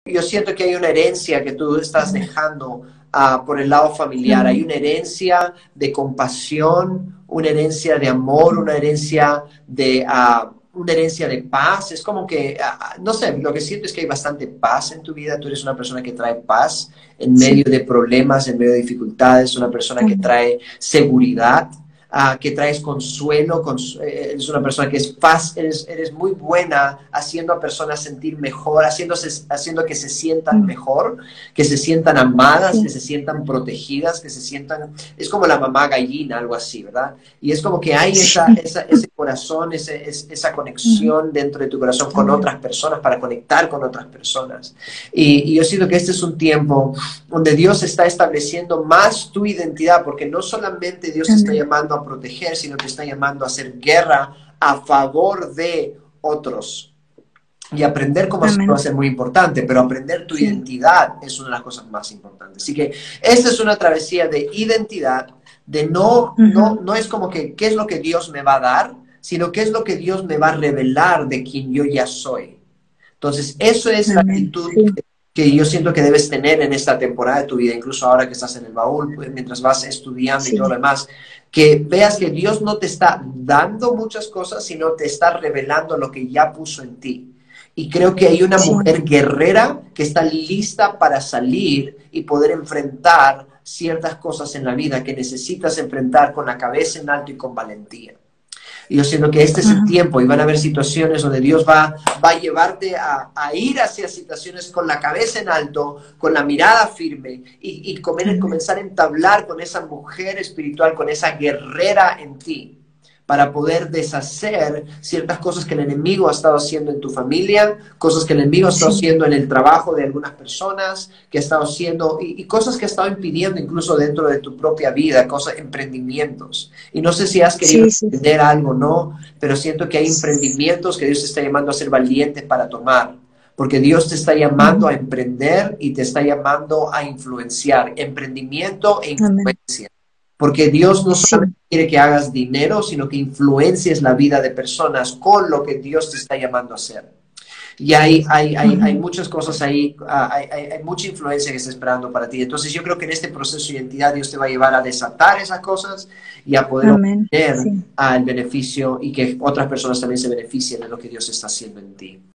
yo siento que hay una herencia que tú estás dejando por el lado familiar. Hay una herencia de compasión, una herencia de amor, una herencia de paz. Es como que, no sé, lo que siento es que hay bastante paz en tu vida. Tú eres una persona que trae paz en medio Sí. de problemas, en medio de dificultades, una persona que Amén. trae seguridad. Que traes consuelo, eres una persona que es paz, eres muy buena haciendo a personas sentir mejor, haciendo que se sientan Mm. mejor, que se sientan amadas, que Sí. se sientan protegidas, que se sientan, es como la mamá gallina, algo así, ¿verdad? Y es como que hay Sí. ese corazón, esa Ujú. conexión dentro de tu corazón con Amén. otras personas, para conectar con otras personas. Y yo siento que este es un tiempo donde Dios está estableciendo más tu identidad, porque no solamente Dios te está Amén. llamando a proteger, sino que está llamando a hacer guerra a favor de otros. Y aprender cómo hacerlo va a Amén. ser muy importante, pero aprender tu Sí. identidad es una de las cosas más importantes. Así que esta es una travesía de identidad, de no es como que qué es lo que Dios me va a dar, sino qué es lo que Dios me va a revelar de quien yo ya soy. Entonces, eso es la Amén. actitud Sí. que yo siento que debes tener en esta temporada de tu vida, incluso ahora que estás en el baúl, pues, mientras vas estudiando y todo lo Sí. demás, que veas que Dios no te está dando muchas cosas, sino te está revelando lo que ya puso en ti. Y creo que hay una Sí. mujer guerrera que está lista para salir y poder enfrentar ciertas cosas en la vida que necesitas enfrentar con la cabeza en alto y con valentía. Y yo siento que este es el Ujú. tiempo y van a haber situaciones donde Dios va a llevarte a ir hacia situaciones con la cabeza en alto, con la mirada firme y Amén. comenzar a entablar con esa mujer espiritual, con esa guerrera en ti, para poder deshacer ciertas cosas que el enemigo ha estado haciendo en tu familia, cosas que el enemigo ha estado Sí. haciendo en el trabajo de algunas personas, que ha estado haciendo, y cosas que ha estado impidiendo incluso dentro de tu propia vida, cosas, emprendimientos. Y no sé si has querido Sí, sí. emprender algo o no, pero siento que hay emprendimientos que Dios te está llamando a ser valiente para tomar. Porque Dios te está llamando Ujú. a emprender y te está llamando a influenciar. Emprendimiento e Amén. influencia. Porque Dios no solamente Sí. quiere que hagas dinero, sino que influencies la vida de personas con lo que Dios te está llamando a hacer. Y hay Ujú. muchas cosas ahí, hay mucha influencia que está esperando para ti. Entonces yo creo que en este proceso de identidad Dios te va a llevar a desatar esas cosas y a poder Amén. obtener Sí. el beneficio y que otras personas también se beneficien de lo que Dios está haciendo en ti.